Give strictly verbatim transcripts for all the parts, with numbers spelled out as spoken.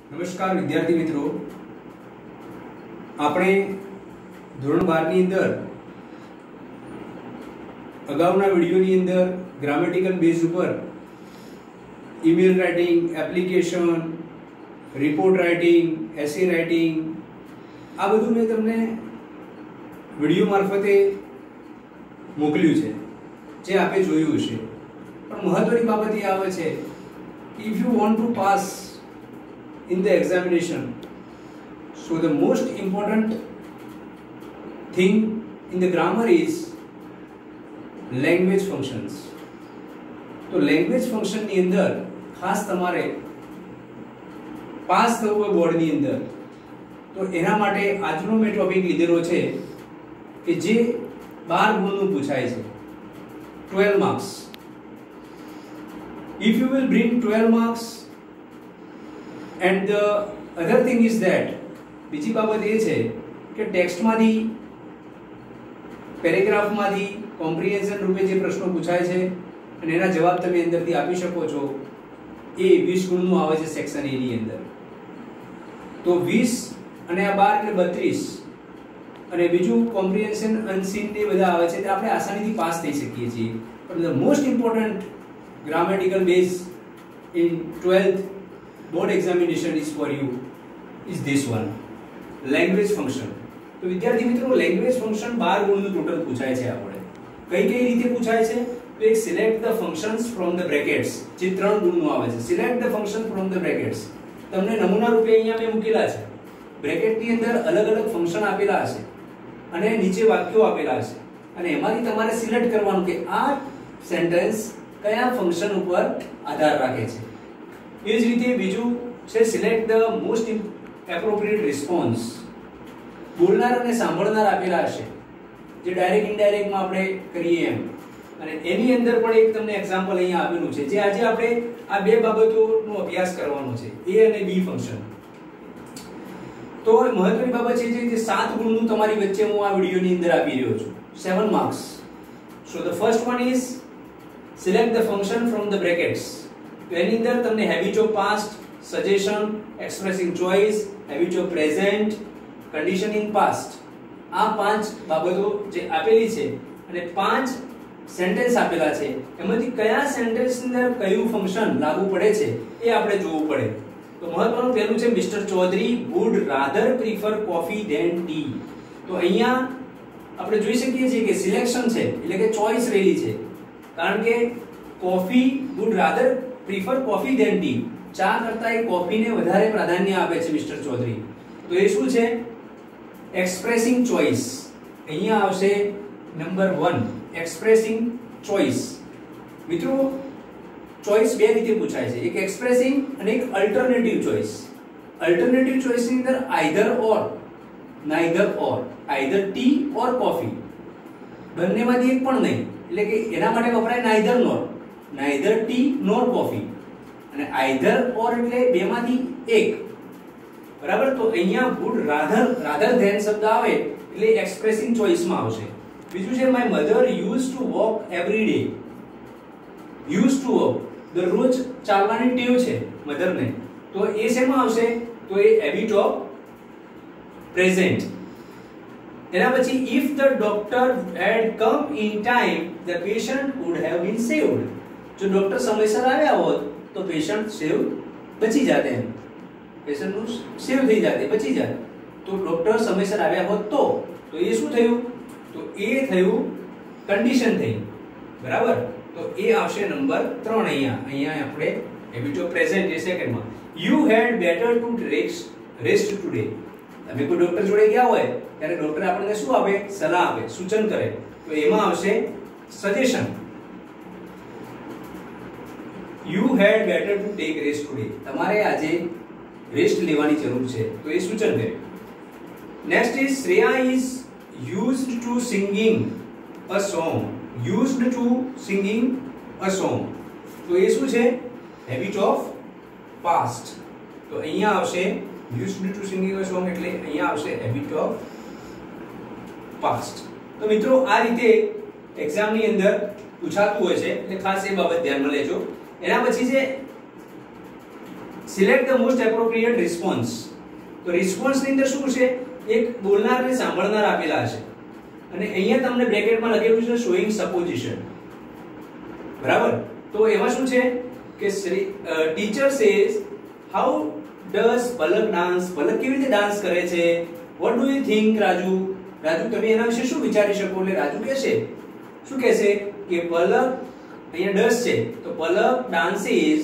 નમસ્કાર વિદ્યાર્થી મિત્રો, આપણે ધોરણ બાર ની અંદર અગાઉના વિડિયોની અંદર ગ્રામેટિકલ બેઝ ઉપર email writing, application, report writing, essay writing આ બધું મેં તમને વિડિયો મારફતે મોકલ્યું છે, જે આપે જોયું હશે. પણ મહત્વની બાબત એ આવે છે કે if you want to pass in the examination, so the most important thing in the grammar is language functions. તો language function ની અંદર ખાસ તમારે પાસ થવું હોય બોર્ડ ની અંદર, તો એના માટે આજનો મેં ટોપિક લીધેલો છે કે જે બાર ગુણનું પૂછાય છે, twelve marks. If you will bring twelve marks, and the other thing is that બીજી બાબત એ છે કે ટેક્સ્ટમાંથી, પેરેગ્રાફમાંથી કોમ્પ્રિહેન્શન રૂપે જે પ્રશ્નો પૂછાય છે અને એના જવાબ તમે અંદરથી આપી શકો છો, એ વીસ ગુણનું આવે છે સેક્શન એ ની અંદર. તો વીસ અને આ બાર એટલે બત્રીસ, અને બીજું કોમ્પ્રિહેન્શન, અનસીન ને બધા આવે છે, તે આપણે આસાનીથી પાસ થઈ શકીએ છીએ. પણ the most important grammatical base in twelfth board examination is for you is this one, language function. તો વિદ્યાર્થી મિત્રો, લેંગ્વેજ ફંક્શન બાર ગુણનું ટોટલ પૂછાય છે. આપણે કઈ કઈ રીતે પૂછાય છે? તો એક select the functions from the brackets, જે ત્રણ ગુણનું આવે છે. Select the function from the brackets તમને નમૂના રૂપે અહીંયા મેં મૂકેલા છે. બ્રેકેટની અંદર અલગ અલગ ફંક્શન આપેલા હશે અને નીચે વાક્યો આપેલા હશે, અને એમાંથી તમારે સિલેક્ટ કરવાનું કે આ સેન્ટેન્સ કયા ફંક્શન ઉપર આધાર રાખે છે. એ જ રીતે બીજું છે select the most appropriate response. બોલનાર અને સાંભળનાર આપેલા હશે, જે ડાયરેક્ટ ઇનડાયરેક્ટમાં આપણે કરીએ એમ, અને એની અંદર પણ એક તમને એક્ઝામ્પલ અહીંયા આપેલું છે, જે આજે આપણે આ બે બાબતોનો અભ્યાસ કરવાનો છે, એ અને બી ફંક્શન. તો મહત્વની બાબત છે જે સાત ગુણનું તમારી વચ્ચે હું આ વિડિયોની અંદર આપી રહ્યો છું, seven marks. So the first one is select the function from the brackets. તો એની અંદર તમને habit of past, suggestion, expressing choice, habit of present, conditioning past, આ પાંચ બાબતો જે આપેલી છે અને પાંચ સેન્ટેન્સ આપેલા છે, એમાંથી કયા સેન્ટેન્સની અંદર કયું ફંક્શન લાગુ પડે છે એ આપણે જોવું પડે. તો મહત્વનું પહેલું છે mister Chaudhary would rather prefer coffee than tea. તો અહીંયા આપણે જોઈ શકીએ છીએ કે સિલેક્શન છે, એટલે કે ચોઇસ રહેલી છે, કારણ કે coffee would rather prefer coffee than tea, ચા કરતા એ કોફીને વધારે પ્રાધાન્ય આપે છે મિસ્ટર ચૌધરી. તો એ શું છે? Expressing choice. અહીંયા આવશે નંબર વન, એક્સપ્રેસિંગ ચોઇસ. મિત્રો, ચોઇસ બે રીતે પૂછાય છે, એક એક્સપ્રેસિંગ અને એક અલ્ટરનેટિવ ચોઇસ. અલ્ટરનેટિવ ચોઇસની અંદર either or, neither or, either tea or coffee, બંનેમાંથી એક પણ નહીં, એટલે કે એના માટે વપરાય neither nor, neither tea nor coffee, અને either or એટલે બેમાંથી એક, બરાબર. તો અહીંયા would rather rather than શબ્દ આવે એટલે એક્સપ્રેસિંગ ચોઇસ માં આવશે. બીજું છે my mother used to walk every day. used to walk, દરરોજ ચાલવાની ટેવ છે મધર ને, તો એ શેમાં આવશે? તો એ હેબિટ ઓફ પ્રેઝન્ટ. એના પછી if the doctor had come in time the patient would have been saved. જો ડોક્ટર સમયસર આવ્યા હોત તો પેશન્ટ સેવ બચી જાતે, એમ પેશન્ટનું સેવ થઈ જાતે, બચી જાત. તો ડોક્ટર સમયસર આવ્યા હોત તો તો એ શું થયું? તો એ થયું કન્ડિશન થઈ, બરાબર. તો એ આવશે નંબર ત્રણ. અહીંયા અહીંયા આપણે હેબિટ ઓફ પ્રેઝન્ટ એ સેકન્ડમાં. You had better to rest rest today. તમે કોઈ ડોક્ટર જોડે ગયા હોય ત્યારે ડોક્ટર આપણને શું આપે? સલાહ આપે, સૂચન કરે. તો એમાં આવશે suggestion. You had better to take rest today. તમારે આજે રેસ્ટ લેવાની જરૂર છે, તો એ સૂચન કરે. Next is Shreya is used to singing a song. used to singing a song. તો એ શું છે? Habit of past. તો અહીંયા આવશે used to singing a song, એટલે અહીંયા આવશે હેબિટ ઓફ પાસ્ટ. તો મિત્રો, આ રીતે એક્ઝામની અંદર પૂછાતું હોય છે, એટલે ખાસ એ બાબત ધ્યાનમાં લેજો. એના પછી છે select the most appropriate response. તો રિસ્પોન્સ ની અંદર શું છે, એક બોલનાર અને સાંભળનાર આપેલા છે અને અહીંયા તમને બ્રેકેટમાં લખેલું છે શોઈંગ સપોઝિશન. બરાબર. તો એમાં શું છે કે teacher says how does Palak dance, Palak કેવી રીતે ડાન્સ કરે છે. What do you think Raju, Raju તમે એના વિશે શું વિચારી શકો. એટલે રાજુ કહેશે, શું કહેશે કે પલક, અહીંયા ડઝ છે તો પલક ડાન્સીસ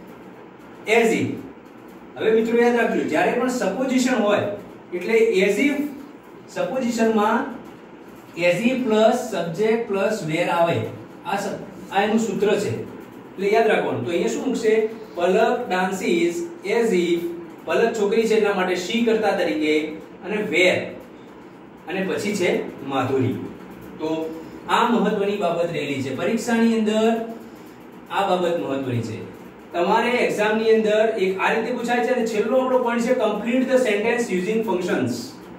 એઝ ઇફ. હવે મિત્રો યાદ રાખજો, જ્યારે પણ સપોઝિશન હોય એટલે એઝ ઇફ, સપોઝિશનમાં as if plus subject plus were આવે. આ આ એનું સૂત્ર છે એટલે યાદ રાખવાનું. તો અહીંયા શું મૂકશે, Palak dances as if, Palak છોકરી છે એટલા માટે શી કરતા તરીકે, અને વેર અને પછી છે માધુરી. તો આ મહત્વની બાબત રહેલી છે પરીક્ષાની અંદર. આ બાબત મહત્વની છે. તમારે એક્ઝામ ની અંદર એક આ રીતે પૂછાય છે અને છેલ્લો આપણો પોઈન્ટ છે complete the sentence using functions.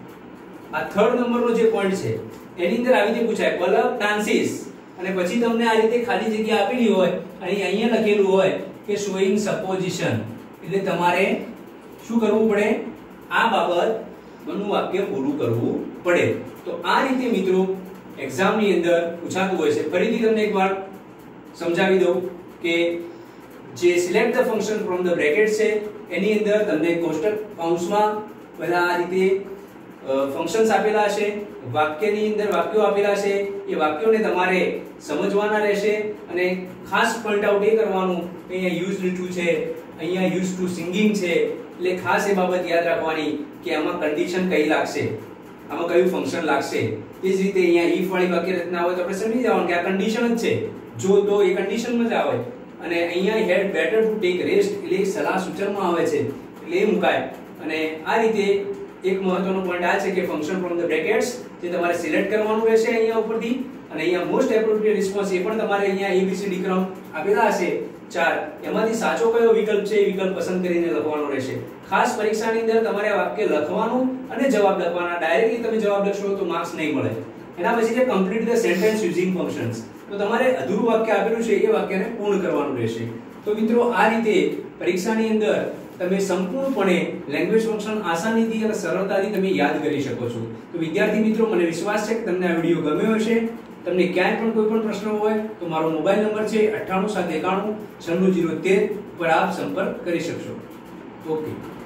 આ થર્ડ નંબરનો જે પોઈન્ટ છે એની અંદર આવી રીતે પૂછાય પલક ડાન્સીસ અને પછી તમને આ રીતે ખાલી જગ્યા આપેલી હોય અને અહીંયા લખેલું હોય કે શોઈંગ સપોઝિશન. એટલે તમારે શું કરવું પડે, આ બાબત નું વાક્ય પૂરું કરવું પડે. તો આ રીતે મિત્રો એક્ઝામ ની અંદર પૂછાતું હોય છે. ફરીથી તમને એકવાર સમજાવી દઉં કે જે select the function from the bracket છે એની અંદર તમને કોષ્ટક કૌંસમાં બધા આ રીતે ફંક્શન્સ આપેલા હશે, વાક્યની અંદર વાક્યો આપેલા છે, એ વાક્યોને તમારે સમજવાના રહેશે અને ખાસ પોઈન્ટ આઉટ એ કરવાનું કે અહીંયા યુઝડ ટુ છે, અહીંયા યુઝ ટુ સિંગિંગ છે. એટલે ખાસ એ બાબત યાદ રાખવાની કે આમાં કન્ડિશન કઈ લાગશે, આમાં કયું ફંક્શન લાગશે. એ જ રીતે અહીંયા ઇફ વાળી વાક્ય રચના હોય તો આપણે સમજી જવાનું કે આ કન્ડિશન જ છે, જો તો એ કન્ડિશનમાં જ આવે. અને અહીંયા had better to take rest એટલે એક સલાહ સૂચનમાં આવે છે એટલે એ મુકાય. અને આ રીતે એક મહત્વનો પોઈન્ટ આ છે કે ફંક્શન ફ્રોમ ધ બ્રેકેટ્સ જે તમારે સિલેક્ટ કરવાનું રહેશે અહીંયા ઉપરથી. અને અહીંયા મોસ્ટ એપ્રોપ્રિએટ રિસ્પોન્સ એ પણ તમારે અહીંયા એબીસીડી ક્રમ આપેલા હશે ચાર, એમાંથી સાચો કયો વિકલ્પ છે એ વિકલ્પ પસંદ કરીને લખવાનો રહેશે. ખાસ પરીક્ષાની અંદર તમારે આ વાક્ય લખવાનું અને જવાબ લખવાના. ડાયરેક્ટલી તમે જવાબ લખશો તો માર્ક્સ નહીં મળે. એના પછી છે complete the sentence using functions. તો તમારે અધૂરું વાક્ય આપેલું છે એ વાક્યને પૂર્ણ કરવાનું રહેશે. તો મિત્રો આ રીતે પરીક્ષાની અંદર તમે સંપૂર્ણપણે લેંગ્વેજ ફંક્શન આસાનીથી અને સરળતાથી તમે યાદ કરી શકો છો. તો વિદ્યાર્થી મિત્રો મને વિશ્વાસ છે કે તમને આ વિડિયો ગમ્યો હશે. તમને ક્યાંય પણ કોઈ પણ પ્રશ્ન હોય તો મારો મોબાઈલ નંબર છે અઠ્ઠાણું સાત એકાણું છન્નું જીરો તેર પર આપ સંપર્ક કરી શકશો. ઓકે.